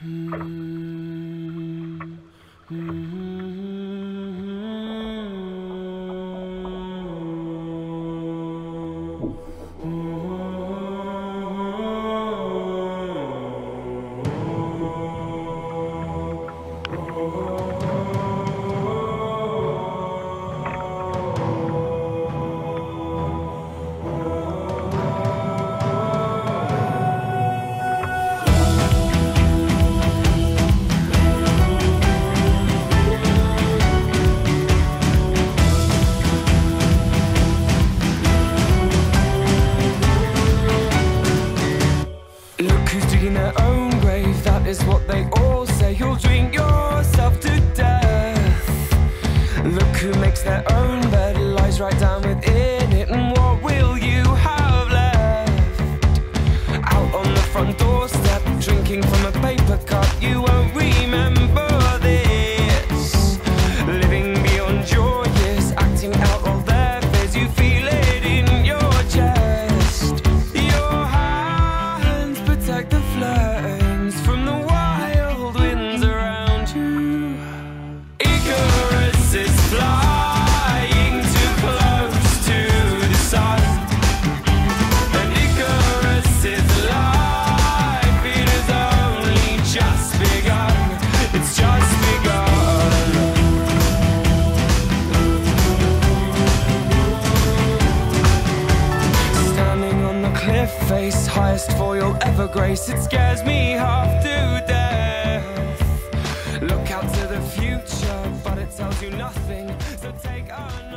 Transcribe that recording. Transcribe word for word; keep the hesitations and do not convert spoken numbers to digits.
Who's digging their own grave? That is what they all say. You'll drink yourself to death. Look who makes their own bed, lies right down within it. And what will you have left? Out on the front doorstep, drinking from a paper cup. You won't remember this. Living beyond your years, acting out all their fears. You feel it in your chest. Your hands protect the flames from the wild winds around you. Icarus is flying too close to the sun, and Icarus is alive. It has only just begun. It's just begun. Standing on the cliff face, highest fall you'll ever grace. It scares me half to death. Look out to the future, but it tells you nothing. So take a